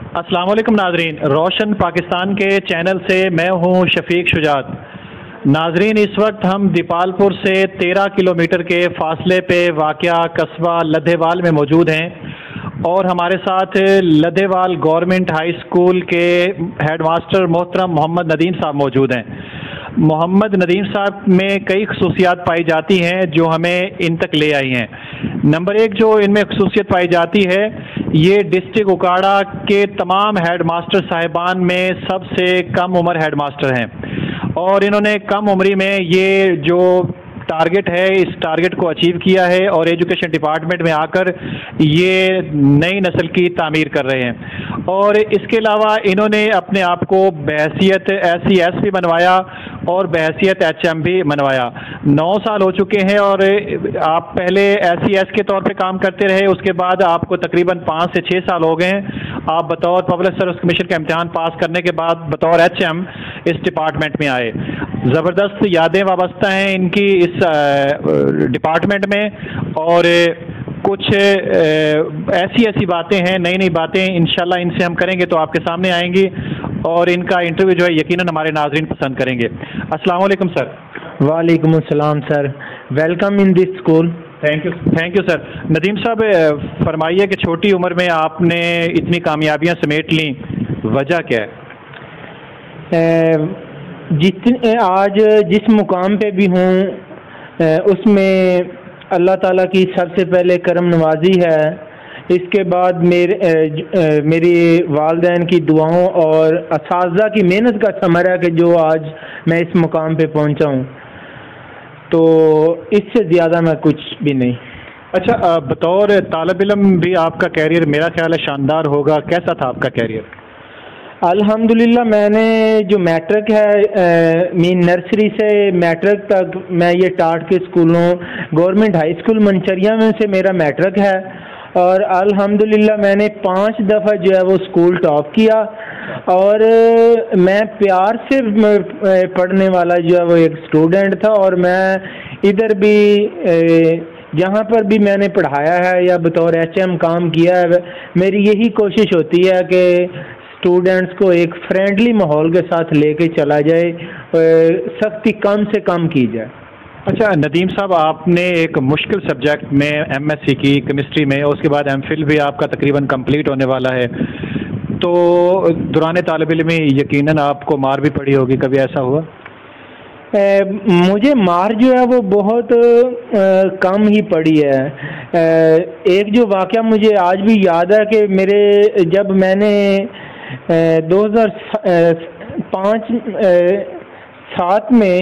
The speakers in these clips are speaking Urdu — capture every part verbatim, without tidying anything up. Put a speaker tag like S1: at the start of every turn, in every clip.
S1: السلام علیکم ناظرین، روشن پاکستان کے چینل سے میں ہوں شفیق شجاعت۔ ناظرین، اس وقت ہم دیپال پور سے تیرہ کلومیٹر کے فاصلے پہ واقع قصبہ لدھیوال میں موجود ہیں اور ہمارے ساتھ لدھیوال گورنمنٹ ہائی اسکول کے ہیڈ ماسٹر محترم محمد ندیم صاحب موجود ہیں۔ محمد ندیم صاحب میں کئی خصوصیات پائی جاتی ہیں جو ہمیں ان تک لے آئی ہیں۔ نمبر ایک جو ان میں خصوصیت پائی جاتی ہے، یہ ڈسٹرکٹ اکاڑا کے تمام ہیڈ ماسٹر صاحبان میں سب سے کم عمر ہیڈ ماسٹر ہیں، اور انہوں نے کم عمری میں یہ جو ٹارگٹ ہے اس ٹارگٹ کو اچیو کیا ہے اور ایجوکیشن ڈپارٹمنٹ میں آ کر یہ نئی نسل کی تعمیر کر رہے ہیں۔ اور اس کے علاوہ انہوں نے اپنے آپ کو بحیثیت ایس سی ایس بھی بنوایا اور بحیثیت ایچ ایم بھی بنوایا۔ نو سال ہو چکے ہیں اور آپ پہلے ایس سی ایس کے طور پہ کام کرتے رہے، اس کے بعد آپ کو تقریباً پانچ سے چھ سال ہو گئے ہیں آپ بطور پبلک سروس کمیشن کا امتحان پاس کرنے کے بعد بطور ایچ ایم اس ڈپارٹمنٹ میں آئے۔ زبردست یادیں وابستہ ہیں ان کی اس ڈپارٹمنٹ میں، اور کچھ ایسی ایسی باتیں ہیں، نئی نئی باتیں انشاءاللہ ان سے ہم کریں گے تو آپ کے سامنے آئیں گی، اور ان کا انٹرویو جو ہے یقیناً ہمارے ناظرین پسند کریں گے۔ السلام علیکم سر۔
S2: وعلیکم السلام sir, welcome in this school.
S1: Thank you thank you sir. Nadeem صاحب، فرمائیے کہ چھوٹی عمر میں آپ نے اتنی کامیابیاں سمیٹ لیں، وجہ کیا ہے؟
S2: جتنے آج جس مقام پہ بھی ہوں اس میں اللہ تعالیٰ کی سب سے پہلے کرم نوازی ہے، اس کے بعد میرے میری والدین کی دعاؤں اور اساتذہ کی محنت کا ثمر ہے کہ جو آج میں اس مقام پہ پہنچا ہوں، تو اس سے زیادہ میں کچھ بھی نہیں۔
S1: اچھا، بطور طالب علم بھی آپ کا کیریئر میرا خیال ہے شاندار ہوگا، کیسا تھا آپ کا کیریئر؟
S2: الحمدللہ میں نے جو میٹرک ہے مین نرسری سے میٹرک تک میں یہ ٹاٹ کے اسکولوں گورنمنٹ ہائی اسکول منچریا میں سے میرا میٹرک ہے، اور الحمدللہ میں نے پانچ دفعہ جو ہے وہ اسکول ٹاپ کیا، اور میں پیار سے پڑھنے والا جو ہے وہ ایک اسٹوڈنٹ تھا، اور میں ادھر بھی جہاں پر بھی میں نے پڑھایا ہے یا بطور ایچ ایم کام کیا ہے، میری یہی کوشش ہوتی ہے کہ اسٹوڈنٹس کو ایک فرینڈلی ماحول کے ساتھ لے کے چلا جائے، سختی کم سے کم کی جائے۔
S1: اچھا ندیم صاحب، آپ نے ایک مشکل سبجیکٹ میں ایم ایس سی کی کیمسٹری میں، اس کے بعد ایم فل بھی آپ کا تقریباً کمپلیٹ ہونے والا ہے، تو دوران طالب علم میں یقیناً آپ کو مار بھی پڑی ہوگی، کبھی ایسا ہوا؟
S2: مجھے مار جو ہے وہ بہت کم ہی پڑی ہے۔ ایک جو واقعہ مجھے آج بھی یاد ہے کہ میرے جب میں نے دو ہزار پانچ سات میں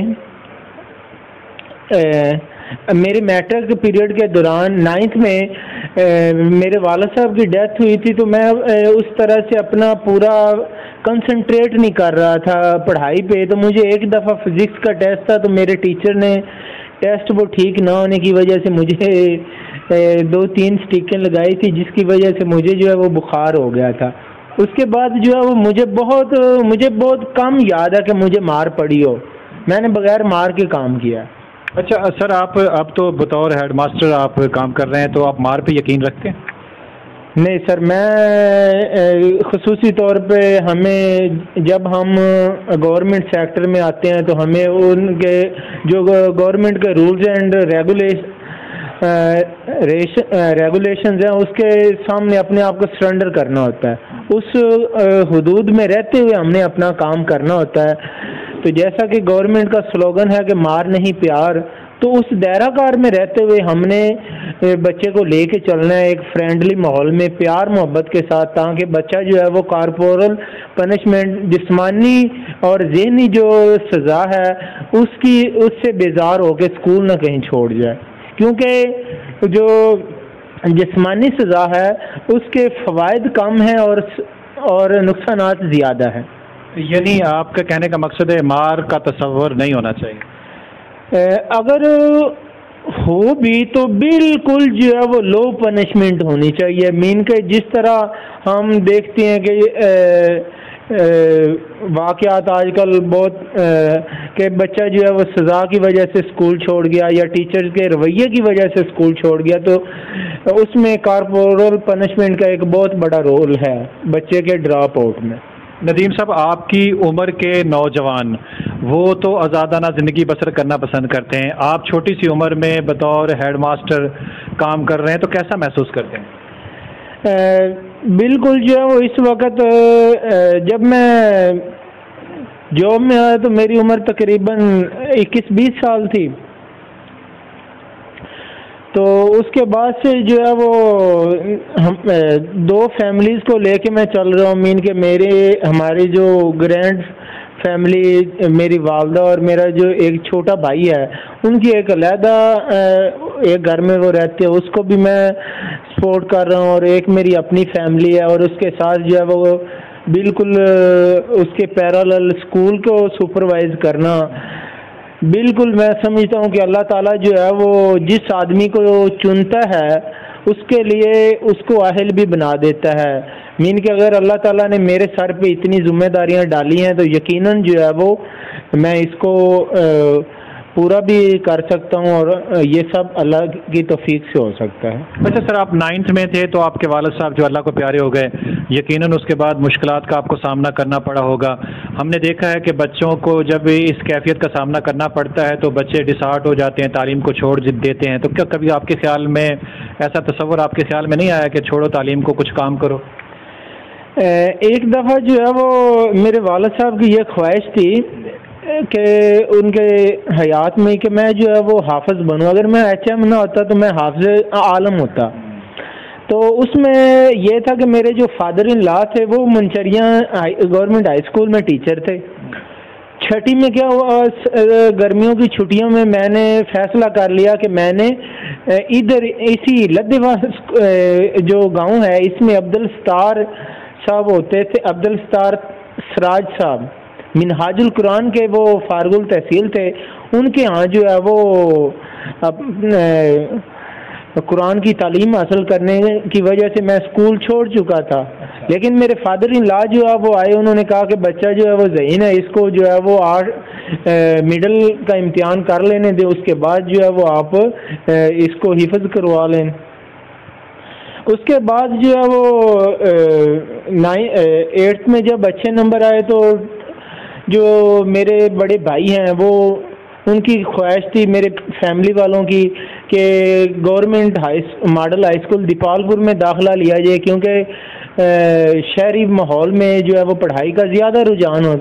S2: میرے میٹرک پیریڈ کے دوران نائنتھ میں میرے والد صاحب کی ڈیتھ ہوئی تھی، تو میں اس طرح سے اپنا پورا کنسنٹریٹ نہیں کر رہا تھا پڑھائی پہ، تو مجھے ایک دفعہ فزکس کا ٹیسٹ تھا، تو میرے ٹیچر نے ٹیسٹ وہ ٹھیک نہ ہونے کی وجہ سے مجھے دو تین سٹیکیں لگائی تھی، جس کی وجہ سے مجھے جو ہے وہ بخار ہو گیا تھا۔ اس کے بعد جو ہے وہ مجھے بہت مجھے بہت کم یاد ہے کہ مجھے مار پڑی ہو، میں نے بغیر مار کے کام کیا۔
S1: اچھا سر، آپ اب تو بطور ہیڈ ماسٹر آپ کام کر رہے ہیں، تو آپ مار پہ یقین رکھتے ہیں؟
S2: نہیں سر، میں خصوصی طور پہ ہمیں جب ہم گورنمنٹ سیکٹر میں آتے ہیں تو ہمیں ان کے جو گورنمنٹ کے رولز اینڈ ریگولیشن ریگولیشنز ہیں اس کے سامنے اپنے آپ کو سرنڈر کرنا ہوتا ہے، اس حدود میں رہتے ہوئے ہم نے اپنا کام کرنا ہوتا ہے۔ تو جیسا کہ گورنمنٹ کا سلوگن ہے کہ مار نہیں پیار، تو اس دائرہ کار میں رہتے ہوئے ہم نے بچے کو لے کے چلنا ہے ایک فرینڈلی ماحول میں پیار محبت کے ساتھ، تاکہ بچہ جو ہے وہ کارپورل پنشمنٹ جسمانی اور ذہنی جو سزا ہے اس کی اس سے بیزار ہو کے اسکول نہ کہیں چھوڑ جائے، کیونکہ جو جسمانی سزا ہے اس کے فوائد کم ہیں اور اور نقصانات زیادہ ہیں۔
S1: یعنی آپ کا کہنے کا مقصد ہے مار کا تصور نہیں ہونا چاہیے؟
S2: اگر ہو بھی تو بالکل جو ہے وہ لو پنشمنٹ ہونی چاہیے، مین کہ جس طرح ہم دیکھتے ہیں کہ واقعات آج کل بہت کہ بچہ جو ہے وہ سزا کی وجہ سے اسکول چھوڑ گیا یا ٹیچر کے رویے کی وجہ سے اسکول چھوڑ گیا، تو اس میں کارپورل پنشمنٹ کا ایک بہت بڑا رول ہے بچے کے ڈراپ آؤٹ میں۔
S1: ندیم صاحب، آپ کی عمر کے نوجوان وہ تو آزادانہ زندگی بسر کرنا پسند کرتے ہیں، آپ چھوٹی سی عمر میں بطور ہیڈ ماسٹر کام کر رہے ہیں، تو کیسا محسوس کرتے ہیں؟
S2: بالکل جو ہے وہ اس وقت جب میں جاب میں آیا تو میری عمر تقریباً اکیس بیس سال تھی، تو اس کے بعد سے جو ہے وہ دو فیملیز کو لے کے میں چل رہا ہوں، مین کہ میرے ہماری جو گرینڈ فیملی، میری والدہ اور میرا جو ایک چھوٹا بھائی ہے، ان کی ایک علیحدہ ایک گھر میں وہ رہتے ہیں، اس کو بھی میں سپورٹ کر رہا ہوں، اور ایک میری اپنی فیملی ہے، اور اس کے ساتھ جو ہے وہ بالکل اس کے پیرالل اسکول کو سپروائز کرنا، بالکل میں سمجھتا ہوں کہ اللہ تعالیٰ جو ہے وہ جس آدمی کو چنتا ہے اس کے لیے اس کو اہل بھی بنا دیتا ہے، مین کہ اگر اللہ تعالیٰ نے میرے سر پہ اتنی ذمہ داریاں ڈالی ہیں تو یقیناً جو ہے وہ میں اس کو پورا بھی کر سکتا ہوں، اور یہ سب اللہ کی توفیق سے ہو سکتا ہے۔
S1: اچھا سر، آپ نائنتھ میں تھے تو آپ کے والد صاحب جو اللہ کو پیارے ہو گئے، یقیناً اس کے بعد مشکلات کا آپ کو سامنا کرنا پڑا ہوگا۔ ہم نے دیکھا ہے کہ بچوں کو جب اس کیفیت کا سامنا کرنا پڑتا ہے تو بچے ڈسہارٹ ہو جاتے ہیں، تعلیم کو چھوڑ دیتے ہیں، تو کیا کبھی آپ کے خیال میں ایسا تصور آپ کے خیال میں نہیں آیا کہ چھوڑو تعلیم کو، کچھ کام کرو؟
S2: ایک دفعہ جو ہے وہ میرے والد صاحب کی یہ خواہش تھی کہ ان کے حیات میں کہ میں جو ہے وہ حافظ بنوں، اگر میں ایچ ایم نہ ہوتا تو میں حافظ عالم ہوتا۔ تو اس میں یہ تھا کہ میرے جو فادر ان لا تھے وہ منچریاں گورنمنٹ ہائی اسکول میں ٹیچر تھے۔ چھٹی میں کیا ہوا، گرمیوں کی چھٹیوں میں میں نے فیصلہ کر لیا کہ میں نے ادھر اسی لدھوا جو گاؤں ہے اس میں عبدالستار صاحب ہوتے تھے، عبدالستار سراج صاحب منہاج القرآن کے وہ فارغ التحصیل تھے، ان کے ہاں جو ہے وہ قرآن کی تعلیم حاصل کرنے کی وجہ سے میں اسکول چھوڑ چکا تھا، لیکن میرے فادر ان لا جو ہے وہ آئے، انہوں نے کہا کہ بچہ جو ہے وہ ذہین ہے، اس کو جو ہے وہ آٹھ مڈل کا امتحان کر لینے دے، اس کے بعد جو ہے وہ آپ اس کو حفظ کروا لیں۔ اس کے بعد جو ہے وہ ایٹھ میں جب اچھے نمبر آئے تو جو میرے بڑے بھائی ہیں وہ ان کی خواہش تھی میرے فیملی والوں کی کہ government high model high school Dipalpur میں داخلہ لیا جائے، کیونکہ شہری ماحول میں جو ہے وہ پڑھائی کا زیادہ رجحان ہو،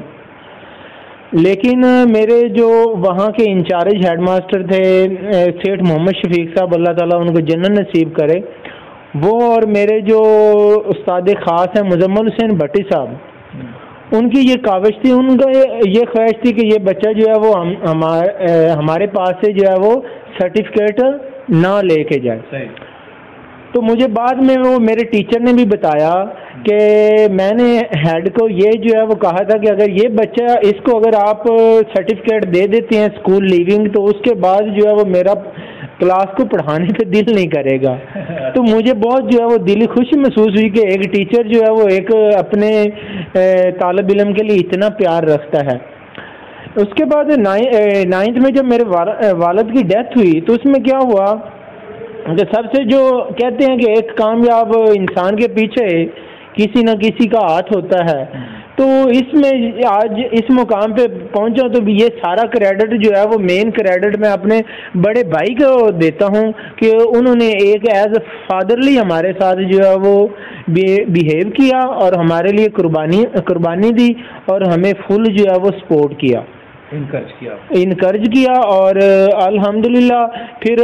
S2: لیکن میرے جو وہاں کے انچارج ہیڈ ماسٹر تھے سیٹھ محمد شفیق صاحب، اللہ تعالیٰ ان کو جنت نصیب کرے، وہ اور میرے جو استاد خاص ہیں مزمل حسین بھٹی صاحب، ان کی یہ کاوش تھی، ان کا یہ خواہش تھی کہ یہ بچہ جو ہے وہ ہم ہمارے پاس سے جو ہے وہ سرٹیفکیٹ نہ لے کے جائے۔ تو مجھے بعد میں وہ میرے ٹیچر نے بھی بتایا کہ میں نے ہیڈ کو یہ جو ہے وہ کہا تھا کہ اگر یہ بچہ اس کو اگر آپ سرٹیفکیٹ دے دیتے ہیں اسکول لیونگ تو اس کے بعد جو ہے وہ میرا کلاس کو پڑھانے پہ دل نہیں کرے گا۔ تو مجھے بہت جو ہے وہ دلی خوشی محسوس ہوئی کہ ایک ٹیچر جو ہے وہ ایک اپنے طالب علم کے لیے اتنا پیار رکھتا ہے۔ اس کے بعد نائنتھ میں جب میرے والد کی ڈیتھ ہوئی تو اس میں کیا ہوا کہ سب سے جو کہتے ہیں کہ ایک کامیاب انسان کے پیچھے کسی نہ کسی کا ہاتھ ہوتا ہے، تو اس میں آج اس مقام پہ پہنچا تو یہ سارا کریڈٹ جو ہے وہ مین کریڈٹ میں اپنے بڑے بھائی کو دیتا ہوں کہ انہوں نے ایک ایز اے فادرلی ہمارے ساتھ جو ہے وہ بیہیو کیا اور ہمارے لیے قربانی قربانی دی اور ہمیں فل جو ہے وہ سپورٹ کیا،
S1: انکرج کیا
S2: انکرج کیا اور الحمدللہ پھر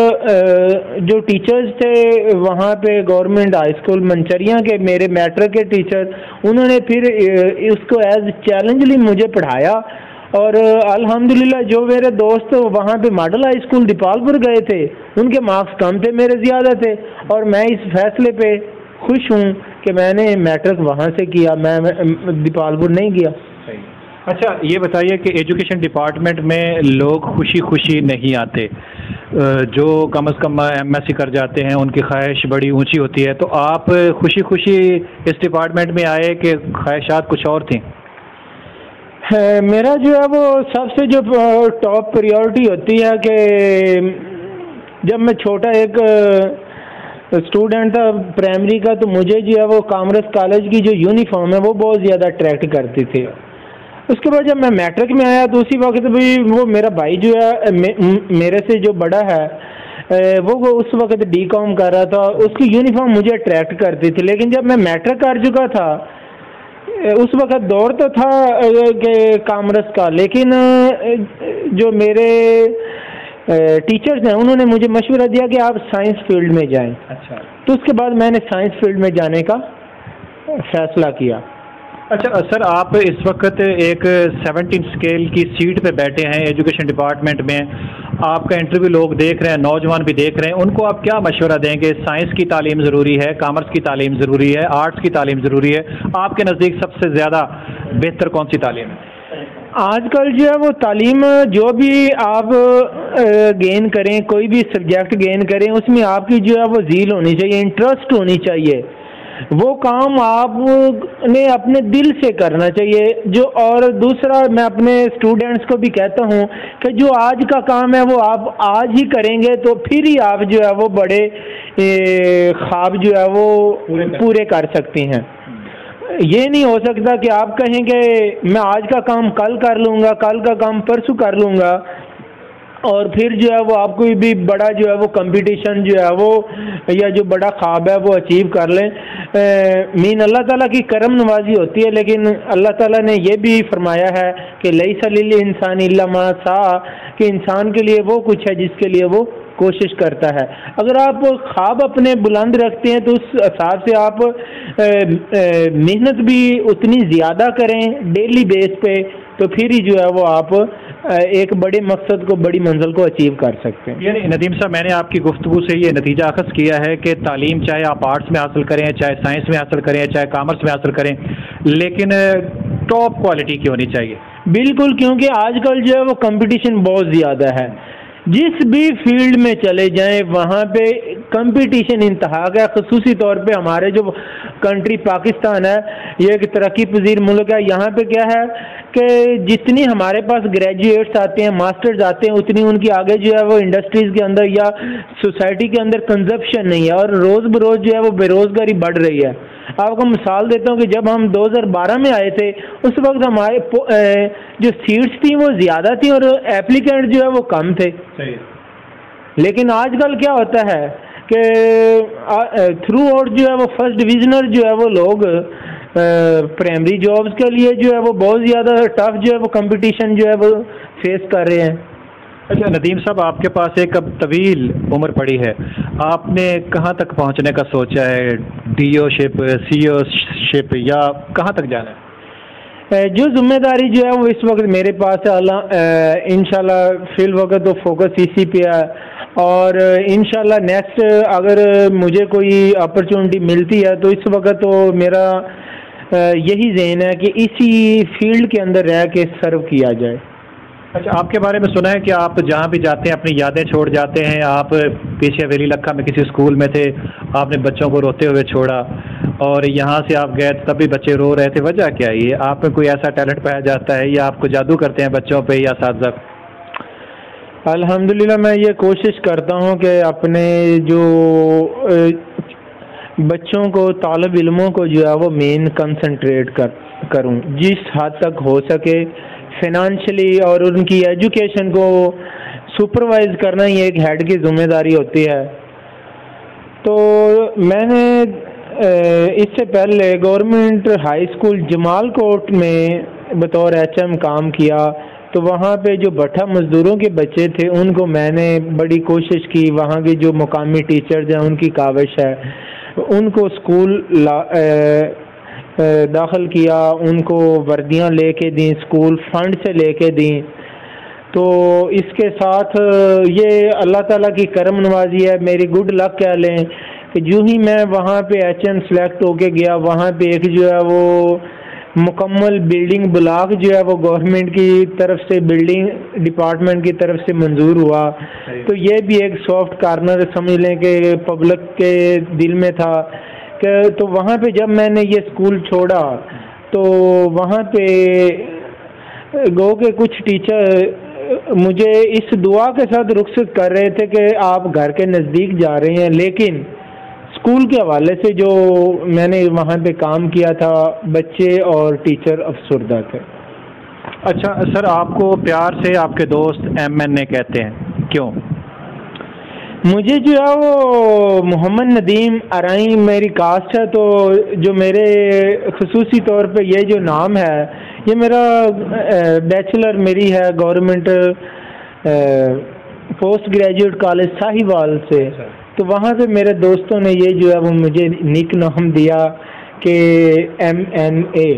S2: جو ٹیچرز تھے وہاں پہ گورنمنٹ ہائی اسکول منچریاں کے میرے میٹرک کے ٹیچر، انہوں نے پھر اس کو ایز چیلنجلی مجھے پڑھایا اور الحمدللہ جو میرے دوست وہاں پہ ماڈل ہائی اسکول دیپال پور گئے تھے ان کے مارکس کم تھے، میرے زیادہ تھے، اور میں اس فیصلے پہ خوش ہوں کہ میں نے میٹرک وہاں سے کیا، میں دیپال پور نہیں گیا۔
S1: اچھا یہ بتائیے کہ ایجوکیشن ڈپارٹمنٹ میں لوگ خوشی خوشی نہیں آتے، جو کم از کم ایم ایس سی کر جاتے ہیں ان کی خواہش بڑی اونچی ہوتی ہے، تو آپ خوشی خوشی اس ڈپارٹمنٹ میں آئے کہ خواہشات کچھ اور تھیں؟
S2: میرا جو ہے وہ سب سے جو ٹاپ پریورٹی ہوتی ہے کہ جب میں چھوٹا ایک اسٹوڈنٹ تھا پرائمری کا، تو مجھے جو ہے وہ کامرس کالج کی جو یونیفارم ہے وہ بہت زیادہ اٹریکٹ کرتی تھی. اس کے بعد جب میں میٹرک میں آیا تو اسی وقت بھی وہ میرا بھائی جو ہے میرے سے جو بڑا ہے وہ اس وقت ڈی کام کر رہا تھا، اس کی یونیفارم مجھے اٹریکٹ کرتی تھی. لیکن جب میں میٹرک کر چکا تھا اس وقت دور تو تھا کہ کامرس کا، لیکن جو میرے ٹیچرز ہیں انہوں نے مجھے مشورہ دیا کہ آپ سائنس فیلڈ میں جائیں.
S1: اچھا.
S2: تو اس کے بعد میں نے سائنس فیلڈ میں جانے کا فیصلہ کیا.
S1: اچھا سر، آپ اس وقت ایک سیونٹین اسکیل کی سیٹ پہ بیٹھے ہیں ایجوکیشن ڈپارٹمنٹ میں، آپ کا انٹرویو لوگ دیکھ رہے ہیں، نوجوان بھی دیکھ رہے ہیں، ان کو آپ کیا مشورہ دیں گے؟ سائنس کی تعلیم ضروری ہے، کامرس کی تعلیم ضروری ہے، آرٹس کی تعلیم ضروری ہے، آپ کے نزدیک سب سے زیادہ بہتر کون سی تعلیم ہے؟
S2: آج کل جو ہے وہ تعلیم جو بھی آپ گین کریں، کوئی بھی سبجیکٹ گین کریں، اس میں آپ کی جو ہے وہ ذیل ہونی چاہیے، انٹرسٹ ہونی چاہیے، وہ کام آپ نے اپنے دل سے کرنا چاہیے. جو اور دوسرا میں اپنے اسٹوڈینٹس کو بھی کہتا ہوں کہ جو آج کا کام ہے وہ آپ آج ہی کریں گے تو پھر ہی آپ جو ہے وہ بڑے خواب جو ہے وہ پورے کر سکتی ہیں. یہ نہیں ہو سکتا کہ آپ کہیں کہ میں آج کا کام کل کر لوں گا، کل کا کام پرسوں کر لوں گا، اور پھر جو ہے وہ آپ کوئی بھی بڑا جو ہے وہ کمپٹیشن جو ہے وہ یا جو بڑا خواب ہے وہ اچیو کر لیں. مین اللہ تعالیٰ کی کرم نوازی ہوتی ہے، لیکن اللہ تعالیٰ نے یہ بھی فرمایا ہے کہ لیس للانسان الا ما سعی، کہ انسان کے لیے وہ کچھ ہے جس کے لیے وہ کوشش کرتا ہے. اگر آپ خواب اپنے بلند رکھتے ہیں تو اس حساب سے آپ محنت بھی اتنی زیادہ کریں ڈیلی بیس پہ، تو پھر ہی جو ہے وہ آپ ایک بڑے مقصد کو، بڑی منزل کو اچیو کر سکتے ہیں.
S1: یعنی ندیم صاحب، میں نے آپ کی گفتگو سے یہ نتیجہ اخذ کیا ہے کہ تعلیم چاہے آپ آرٹس میں حاصل کریں، چاہے سائنس میں حاصل کریں، چاہے کامرس میں حاصل کریں، لیکن ٹاپ کوالٹی کی ہونی چاہیے.
S2: بالکل، کیونکہ آج کل جو ہے وہ کمپٹیشن بہت زیادہ ہے. جس بھی فیلڈ میں چلے جائیں وہاں پہ کمپٹیشن انتہا کا ہے. خصوصی طور پہ ہمارے جو کنٹری پاکستان ہے، یہ ایک ترقی پذیر ملک ہے. یہاں پہ کیا ہے کہ جتنی ہمارے پاس گریجویٹس آتے ہیں، ماسٹرز آتے ہیں، اتنی ان کی آگے جو ہے وہ انڈسٹریز کے اندر یا سوسائٹی کے اندر کنزپشن نہیں ہے، اور روز بروز جو ہے وہ بے روزگاری بڑھ رہی ہے. آپ کو مثال دیتا ہوں کہ جب ہم دو ہزار بارہ میں آئے تھے اس وقت ہمارے جو سیٹس تھیں وہ زیادہ تھیں اور ایپلیکینٹ جو ہے وہ کم تھے. لیکن آج کل کیا ہوتا ہے کہ تھرو آؤٹ جو ہے وہ فرسٹ ڈویژنر جو ہے وہ لوگ پرائمری جابز کے لیے جو ہے وہ بہت زیادہ ٹف جو ہے وہ کمپٹیشن جو ہے وہ فیس کر رہے ہیں.
S1: اچھا ندیم صاحب، آپ کے پاس ایک اب طویل عمر پڑی ہے، آپ نے کہاں تک پہنچنے کا سوچا ہے؟ ڈی او شپ، سی او شپ، یا کہاں تک جانا ہے؟
S2: جو ذمہ داری جو ہے وہ اس وقت میرے پاس ہے، انشاءاللہ فی الوقت تو فوکس اسی پہ ہے، اور انشاءاللہ نیکسٹ اگر مجھے کوئی اپرچونٹی ملتی ہے تو اس وقت تو میرا یہی ذہن ہے کہ اسی فیلڈ کے اندر رہ کے سرو کیا جائے.
S1: اچھا، آپ کے بارے میں سنا ہے کہ آپ جہاں بھی جاتے ہیں اپنی یادیں چھوڑ جاتے ہیں. آپ پیچھے ویلی لکھا میں کسی اسکول میں تھے، آپ نے بچوں کو روتے ہوئے چھوڑا، اور یہاں سے آپ گئے تب بھی بچے رو رہے تھے. وجہ کیا ہے؟ یہ آپ میں کوئی ایسا ٹیلنٹ پایا جاتا ہے یا آپ کو جادو کرتے ہیں بچوں پہ یا اساتذہ؟
S2: الحمدللہ میں یہ کوشش کرتا ہوں کہ اپنے جو بچوں کو، طالب علموں کو جو ہے وہ مین کنسنٹریٹ کر کروں جس حد تک ہو سکے فائنانشلی، اور ان کی ایجوکیشن کو سپروائز کرنا ہی ایک ہیڈ کی ذمہ داری ہوتی ہے. تو میں نے اس سے پہلے government high school Jamal Kot میں بطور ایچ ایم کام کیا، تو وہاں پہ جو بٹھا مزدوروں کے بچے تھے ان کو میں نے بڑی کوشش کی، وہاں کے جو مقامی ٹیچرز ہیں ان کی کاوش ہے، ان کو اسکول داخل کیا، ان کو وردیاں لے کے دیں، اسکول فنڈ سے لے کے دیں. تو اس کے ساتھ یہ اللہ تعالیٰ کی کرم نوازی ہے، میری گڈ لک کہہ لیں کہ جو ہی میں وہاں پہ ایچ ایم سلیکٹ ہو کے گیا، وہاں پہ ایک جو ہے وہ مکمل بلڈنگ بلاک جو ہے وہ گورنمنٹ کی طرف سے، بلڈنگ ڈپارٹمنٹ کی طرف سے منظور ہوا. تو یہ بھی ایک سافٹ کارنر سمجھ لیں کہ پبلک کے دل میں تھا کہ تو وہاں پہ جب میں نے یہ اسکول چھوڑا تو وہاں پہ گو کے کچھ ٹیچر مجھے اس دعا کے ساتھ رخصت کر رہے تھے کہ آپ گھر کے نزدیک جا رہے ہیں، لیکن اسکول کے حوالے سے جو میں نے وہاں پہ کام کیا تھا بچے اور ٹیچر افسردہ تھے۔
S1: اچھا سر، آپ کو پیار سے آپ کے دوست ایم این اے کہتے ہیں، کیوں؟
S2: مجھے جو ہے وہ محمد ندیم ارائیں میری کاسٹ ہے، تو جو میرے خصوصی طور پہ یہ جو نام ہے یہ میرا بیچلر میری ہے government post graduate college Sahiwal سے، تو وہاں سے میرے دوستوں نے یہ جو ہے وہ مجھے نک نام دیا کہ M N A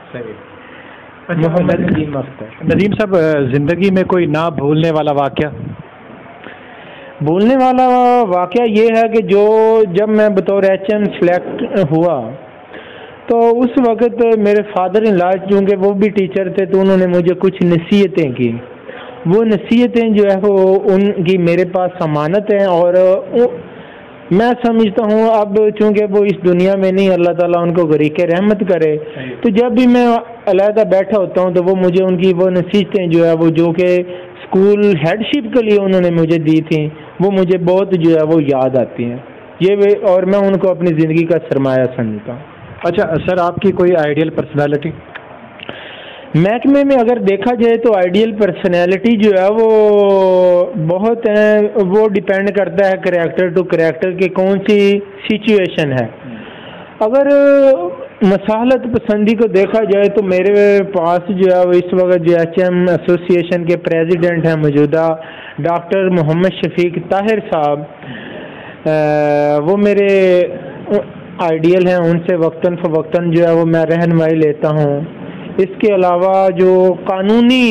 S2: Muhammad Nadeem Akhtar.
S1: Nadeem صاحب، زندگی میں کوئی نہ بھولنے والا واقعہ؟
S2: بولنے والا واقعہ یہ ہے کہ جو جب میں بطور ایچ ایم سلیکٹ ہوا تو اس وقت میرے فادر ان لا چونکہ وہ بھی ٹیچر تھے تو انہوں نے مجھے کچھ نصیحتیں کی۔ وہ نصیحتیں جو ہے وہ ان کی میرے پاس ضمانت ہیں، اور میں سمجھتا ہوں اب چونکہ وہ اس دنیا میں نہیں، اللہ تعالیٰ ان کو غریق رحمت کرے، تو جب بھی میں علیحدہ بیٹھا ہوتا ہوں تو وہ مجھے ان کی وہ نصیحتیں جو ہے وہ جو کہ اسکول ہیڈ شپ کے لیے انہوں نے مجھے دی تھیں وہ مجھے بہت جو ہے وہ یاد آتی ہیں یہ، اور میں ان کو اپنی زندگی کا سرمایہ سمجھتا ہوں۔
S1: اچھا سر، آپ کی کوئی آئیڈیل پرسنالٹی؟
S2: محکمے میں اگر دیکھا جائے تو آئیڈیل پرسنالٹی جو ہے وہ بہت ہیں، وہ ڈیپینڈ کرتا ہے کریکٹر ٹو کریکٹر کہ کون سی سچویشن ہے۔ اگر مسالت پسندی کو دیکھا جائے تو میرے پاس جو ہے وہ اس وقت جو ایچ ایم ایسوسی ایشن کے پریزیڈنٹ ہیں موجودہ ڈاکٹر محمد شفیق طاہر صاحب، وہ میرے آئیڈیل ہیں، ان سے وقتاً فوقتاً جو ہے وہ میں رہنمائی لیتا ہوں۔ اس کے علاوہ جو قانونی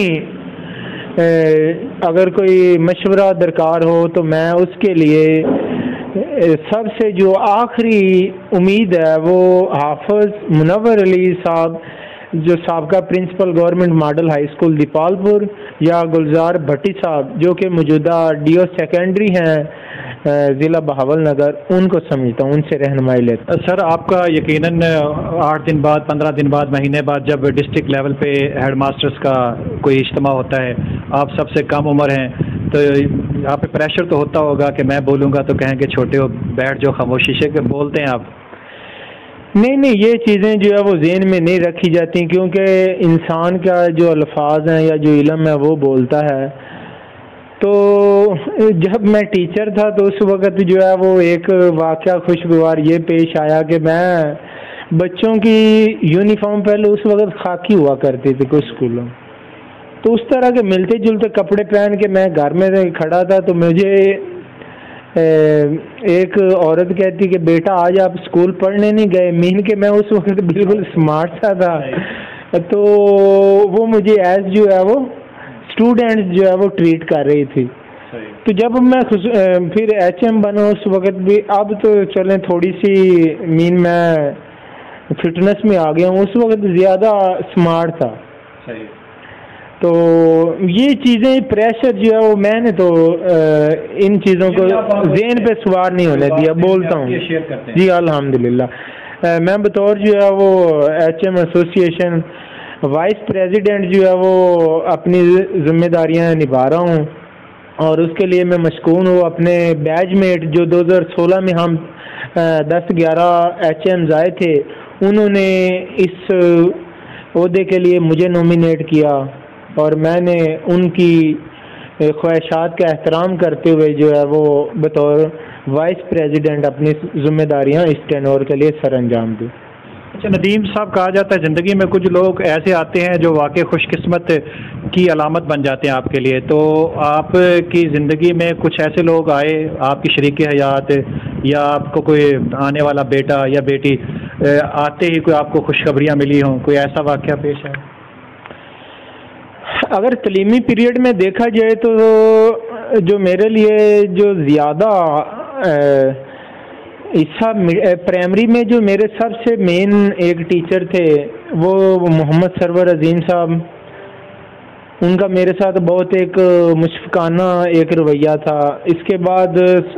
S2: اگر کوئی مشورہ درکار ہو تو میں اس کے لیے سب سے جو آخری امید ہے وہ حافظ منور علی صاحب جو سابقہ principal government model high school Dipalpur, یا گلزار بھٹی صاحب جو کہ موجودہ ڈی او سیکنڈری ہیں ضلع بہاول نگر، ان کو سمجھتا ہوں، ان سے رہنمائی لیتا ہوں۔
S1: سر آپ کا یقیناً آٹھ دن بعد، پندرہ دن بعد، مہینے بعد جب ڈسٹرکٹ لیول پہ ہیڈ ماسٹرز کا کوئی اجتماع ہوتا ہے، آپ سب سے کم عمر ہیں تو یہاں پہ پریشر تو ہوتا ہوگا کہ میں بولوں گا تو کہیں کہ چھوٹے ہو بیٹھ جو خاموشی سے بولتے ہیں آپ؟
S2: نہیں نہیں، یہ چیزیں جو ہے وہ ذہن میں نہیں رکھی جاتی، کیونکہ انسان کا جو الفاظ ہیں یا جو علم ہے وہ بولتا ہے۔ تو جب میں ٹیچر تھا تو اس وقت جو ہے وہ ایک واقعہ خوشگوار یہ پیش آیا کہ میں بچوں کی یونیفارم پہلے اس وقت خاکی ہوا کرتی تھی کچھ اسکولوں، تو اس طرح کے ملتے جلتے کپڑے پہن کے میں گھر میں کھڑا تھا تو مجھے ایک عورت کہتی کہ بیٹا آج آپ اسکول پڑھنے نہیں گئے، مین کہ میں اس وقت بالکل اسمارٹ سا تھا، تو وہ مجھے ایز جو ہے وہ اسٹوڈینٹس جو ہے وہ ٹریٹ کر رہی تھی۔ تو جب میں پھر ایچ ایم بنا اس وقت بھی، اب تو چلیں تھوڑی سی مین میں فٹنس میں آ گیا ہوں، اس وقت زیادہ اسمارٹ تھا۔ تو یہ چیزیں پریشر جو ہے وہ میں نے تو ان چیزوں کو ذہن پہ سوار نہیں ہونے دیا، بولتا ہوں جی الحمدللہ۔ میں بطور جو ہے وہ ایچ ایم ایسوسی ایشن وائس پریزیڈنٹ جو ہے وہ اپنی ذمہ داریاں نبھا رہا ہوں، اور اس کے لیے میں مشکور ہوں۔ اپنے بیچ میٹ جو دو ہزار سولہ میں ہم دس گیارہ ایچ ایمز آئے تھے، انہوں نے اس عہدے کے لیے مجھے نومینیٹ کیا، اور میں نے ان کی خواہشات کا احترام کرتے ہوئے جو ہے وہ بطور وائس پریزیڈنٹ اپنی ذمہ داریاں اس ٹینور کے لیے سر انجام دی۔
S1: اچھا ندیم صاحب، کہا جاتا ہے زندگی میں کچھ لوگ ایسے آتے ہیں جو واقعی خوش قسمت کی علامت بن جاتے ہیں آپ کے لیے، تو آپ کی زندگی میں کچھ ایسے لوگ آئے آپ کی شریک حیات، یا آپ کو کوئی آنے والا بیٹا یا بیٹی آتے ہی کوئی آپ کو خوشخبریاں ملی ہوں، کوئی ایسا واقعہ پیش ہے؟
S2: اگر تعلیمی پیریڈ میں دیکھا جائے تو جو میرے لیے جو زیادہ حصہ پرائمری میں جو میرے سب سے مین ایک ٹیچر تھے وہ محمد سرور عظیم صاحب، ان کا میرے ساتھ بہت ایک مشفقانہ ایک رویہ تھا۔ اس کے بعد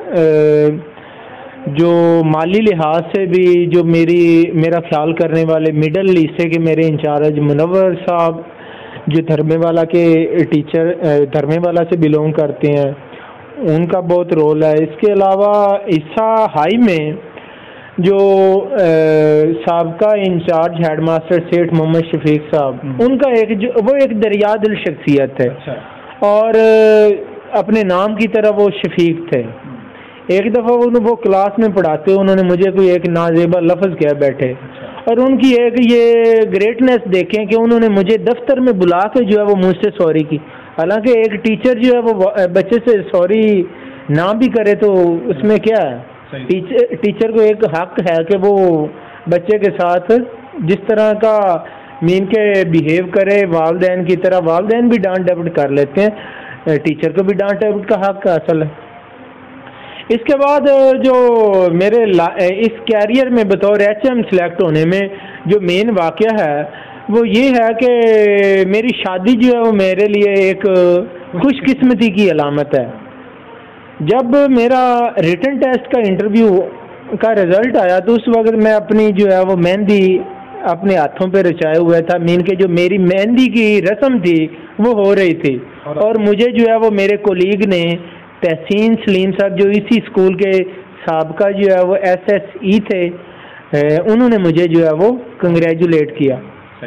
S2: جو مالی لحاظ سے بھی جو میری میرا خیال کرنے والے مڈل حصے کے میرے انچارج منور صاحب جو دھرمے والا کے ٹیچر دھرمے والا سے بلونگ کرتے ہیں، ان کا بہت رول ہے۔ اس کے علاوہ حصہ ہائی میں جو سابقہ incharge head master Seth Muhammad Shafiq صاحب، ان کا ایک جو وہ ایک دریا دل شخصیت ہے اور اپنے نام کی طرح وہ شفیق تھے. ایک دفعہ وہ کلاس میں پڑھاتے انہوں نے مجھے کوئی ایک نازیبا لفظ کہہ بیٹھے اور ان کی ایک یہ گریٹنیس دیکھیں کہ انہوں نے مجھے دفتر میں بلا کے جو ہے وہ مجھ سے سوری کی. حالانکہ ایک ٹیچر جو ہے وہ بچے سے سوری نہ بھی کرے تو اس میں کیا ہے، ٹیچر ٹیچر کو ایک حق ہے کہ وہ بچے کے ساتھ جس طرح کا مین کے بیہیو کرے والدین کی طرح. والدین بھی ڈانٹ ڈپٹ کر لیتے ہیں، ٹیچر کو بھی ڈانٹ ڈپٹ کا حق اصل ہے. اس کے بعد جو میرے اس کیریئر میں بطور ایچ ایم سلیکٹ ہونے میں جو مین واقعہ ہے وہ یہ ہے کہ میری شادی جو ہے وہ میرے لیے ایک خوش قسمتی کی علامت ہے. جب میرا ریٹن ٹیسٹ کا انٹرویو کا رزلٹ آیا تو اس وقت میں اپنی جو ہے وہ مہندی اپنے ہاتھوں پہ رچائے ہوئے تھا. مین کہ جو میری مہندی کی رسم تھی وہ ہو رہی تھی اور مجھے جو ہے وہ میرے کولیگ نے تحسین سلیم صاحب جو اسی اسکول کے سابقہ جو ہے وہ ایس ایس ای تھے، انہوں نے مجھے جو ہے وہ کنگریچولیٹ کیا.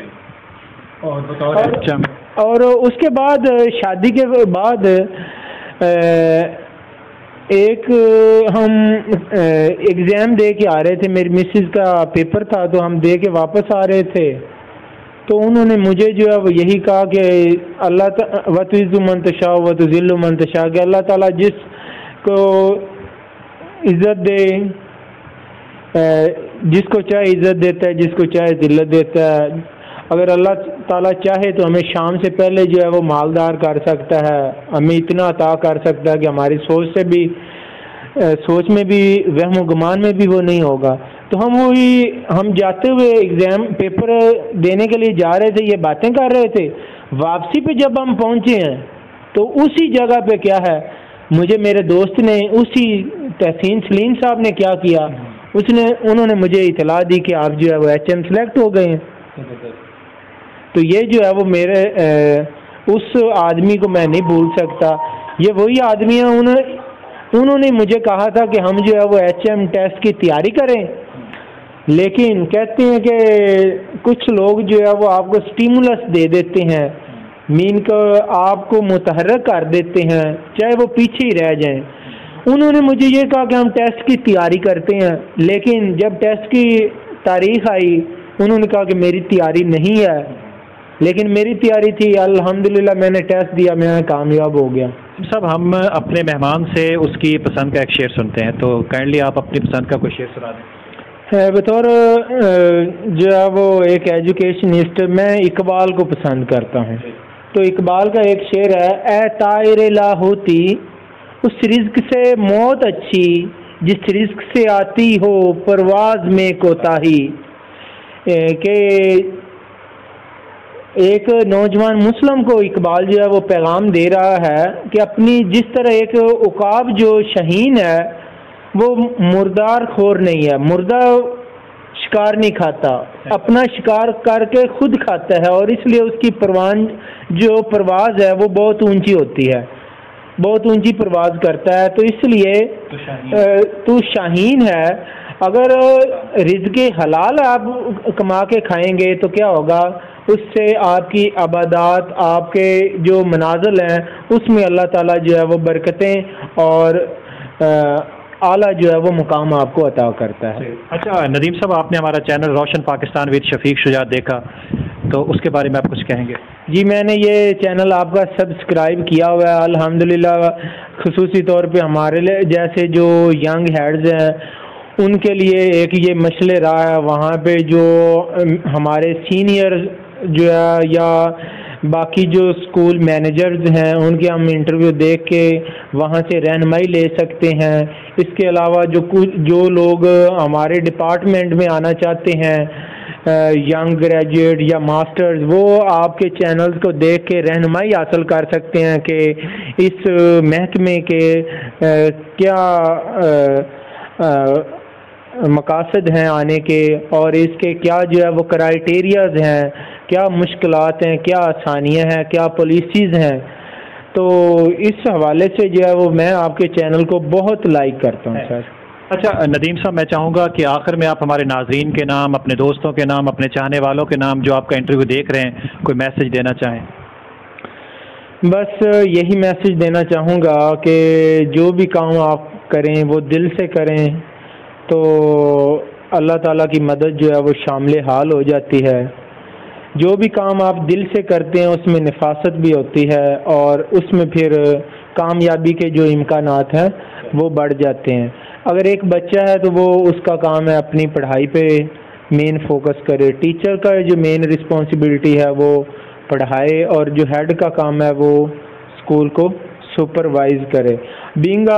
S2: اور, اور اس کے بعد شادی کے بعد ایک ہم ایگزام دے کے آ رہے تھے، میری مسز کا پیپر تھا تو ہم دے کے واپس آ رہے تھے تو انہوں نے مجھے جو ہے وہ یہی کہا کہ اللہ وَتُعِزُّ مَن تَشَاءُ وَتُذِلُّ مَن تَشَاءُ کہ اللہ تعالیٰ جس کو عزت دے جس کو چاہے عزت دیتا ہے، جس کو چاہے ذلت دیتا ہے. اگر اللہ تعالیٰ چاہے تو ہمیں شام سے پہلے جو ہے وہ مالدار کر سکتا ہے، ہمیں اتنا عطا کر سکتا ہے کہ ہماری سوچ سے بھی سوچ میں بھی وہم و گمان میں بھی وہ نہیں ہوگا. تو ہم وہی ہم جاتے ہوئے ایگزام پیپر دینے کے لیے جا رہے تھے، یہ باتیں کر رہے تھے. واپسی پہ جب ہم پہنچے ہیں تو اسی جگہ پہ کیا ہے، مجھے میرے دوست نے اسی تحسین سلیم صاحب نے کیا کیا، اس نے انہوں نے مجھے اطلاع دی کہ آپ جو ہے وہ ایچ ایم سلیکٹ ہو گئے ہیں. تو یہ جو ہے وہ میرے اس آدمی کو میں نہیں بھول سکتا. یہ وہی آدمی ہیں، انہوں انہوں نے مجھے کہا تھا کہ ہم جو ہے وہ ایچ ایم ٹیسٹ کی تیاری کریں، لیکن کہتے ہیں کہ کچھ لوگ جو ہے وہ آپ کو سٹیمولس دے دیتے ہیں، مین کو آپ کو متحرک کر دیتے ہیں چاہے وہ پیچھے ہی رہ جائیں. انہوں نے مجھے یہ کہا کہ ہم ٹیسٹ کی تیاری کرتے ہیں، لیکن جب ٹیسٹ کی تاریخ آئی انہوں نے کہا کہ میری تیاری نہیں ہے، لیکن میری تیاری تھی. الحمدللہ میں نے ٹیسٹ دیا، میں کامیاب ہو گیا.
S1: صاحب ہم اپنے مہمان سے اس کی پسند کا ایک شعر سنتے ہیں، تو کائنڈلی آپ اپنی پسند کا کوئی شعر سنا دیں.
S2: بطور جو ہے وہ ایک ایجوکیشنسٹ میں اقبال کو پسند کرتا ہوں. تو اقبال کا ایک شعر ہے، اے طائر لاہوتی اس رزق سے موت اچھی جس رزق سے آتی ہو پرواز میں کوتاہی. کہ ایک نوجوان مسلم کو اقبال جو ہے وہ پیغام دے رہا ہے کہ اپنی جس طرح ایک عقاب جو شہین ہے وہ مردار خور نہیں ہے، مردہ شکار نہیں کھاتا، اپنا شکار کر کے خود کھاتا ہے، اور اس لیے اس کی پروان جو پرواز ہے وہ بہت اونچی ہوتی ہے، بہت اونچی پرواز کرتا ہے. تو اس لیے تو شاہین ہے. اگر رزق حلال آپ کما کے کھائیں گے تو کیا ہوگا، اس سے آپ کی عبادات، آپ کے جو منازل ہیں اس میں اللہ تعالیٰ جو ہے وہ برکتیں اور اعلیٰ جو ہے وہ مقام آپ کو عطا کرتا ہے.
S1: اچھا ندیم صاحب، آپ نے ہمارا چینل روشن پاکستان وتھ شفیق شجاعت دیکھا، تو اس کے بارے میں آپ کچھ کہیں گے؟
S2: جی میں نے یہ چینل آپ کا سبسکرائب کیا ہوا ہے الحمدللہ. خصوصی طور پہ ہمارے لیے جیسے جو ینگ ہیڈز ہیں ان کے لیے ایک یہ مشعل راہ ہے. وہاں پہ جو ہمارے سینئر جو ہے یا باقی جو اسکول مینیجرز ہیں ان کے ہم انٹرویو دیکھ کے وہاں سے رہنمائی لے سکتے ہیں. اس کے علاوہ جو کچھ جو لوگ ہمارے ڈپارٹمنٹ میں آنا چاہتے ہیں، ینگ گریجویٹ یا ماسٹرز، وہ آپ کے چینلز کو دیکھ کے رہنمائی حاصل کر سکتے ہیں کہ اس محکمے کے کیا مقاصد ہیں آنے کے، اور اس کے کیا جو ہے وہ کرائیٹیریاز ہیں، کیا مشکلات ہیں، کیا آسانیاں ہیں، کیا پالیسیز ہیں. تو اس حوالے سے جو ہے وہ میں آپ کے چینل کو بہت لائک کرتا ہوں سر.
S1: اچھا ندیم صاحب، میں چاہوں گا کہ آخر میں آپ ہمارے ناظرین کے نام، اپنے دوستوں کے نام، اپنے چاہنے والوں کے نام جو آپ کا انٹرویو دیکھ رہے ہیں کوئی میسج دینا چاہیں۔
S2: بس یہی میسج دینا چاہوں گا کہ جو بھی کام آپ کریں وہ دل سے کریں تو اللہ تعالیٰ کی مدد جو ہے وہ شامل حال ہو جاتی ہے۔ جو بھی کام آپ دل سے کرتے ہیں اس میں نفاست بھی ہوتی ہے اور اس میں پھر کامیابی کے جو امکانات ہیں وہ بڑھ جاتے ہیں۔ اگر ایک بچہ ہے تو وہ اس کا کام ہے اپنی پڑھائی پہ مین فوکس کرے، ٹیچر کا جو مین رسپانسبلٹی ہے وہ پڑھائے، اور جو ہیڈ کا کام ہے وہ اسکول کو سپروائز کرے۔ بینگ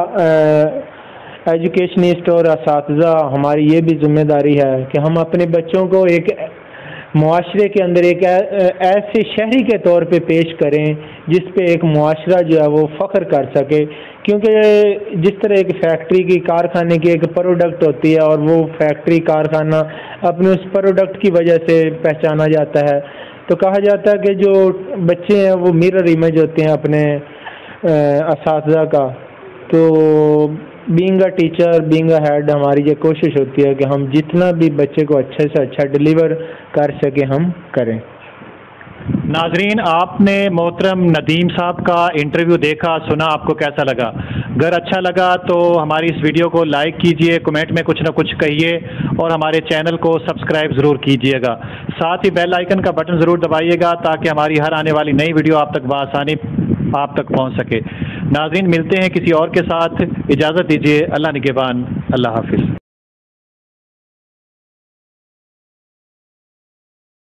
S2: ایجوکیشنسٹ اور اساتذہ ہماری یہ بھی ذمہ داری ہے کہ ہم اپنے بچوں کو ایک معاشرے کے اندر ایک ایسے شہری کے طور پہ پیش کریں جس پہ ایک معاشرہ جو ہے وہ فخر کر سکے، کیونکہ جس طرح ایک فیکٹری کی، کارخانے کی ایک پروڈکٹ ہوتی ہے اور وہ فیکٹری کارخانہ اپنے اس پروڈکٹ کی وجہ سے پہچانا جاتا ہے، تو کہا جاتا ہے کہ جو بچے ہیں وہ مرر امیج ہوتے ہیں اپنے اساتذہ کا۔ تو being a teacher, being a head, ہماری یہ کوشش ہوتی ہے کہ ہم جتنا بھی بچے کو اچھے سے اچھا ڈیلیور کر سکیں ہم کریں۔
S1: ناظرین، آپ نے محترم ندیم صاحب کا انٹرویو دیکھا، سنا، آپ کو کیسا لگا؟ اگر اچھا لگا تو ہماری اس ویڈیو کو لائک کیجئے، کمنٹ میں کچھ نہ کچھ کہیے اور ہمارے چینل کو سبسکرائب ضرور کیجئے گا۔ ساتھ ہی بیل آئیکن کا بٹن ضرور دبائیے گا تاکہ ہماری ہر آنے والی نئی ویڈیو آپ تک بآسانی آپ تک پہنچ سکے۔ ناظرین، ملتے ہیں کسی اور کے ساتھ، اجازت دیجیے، اللہ نگہبان، اللہ حافظ۔